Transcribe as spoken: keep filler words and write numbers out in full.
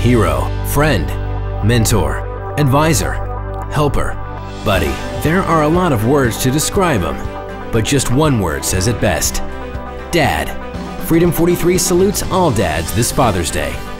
hero, friend, mentor, advisor, helper, buddy. There are a lot of words to describe him, but just one word says it best: Dad. Freedom forty-three salutes all dads this Father's Day.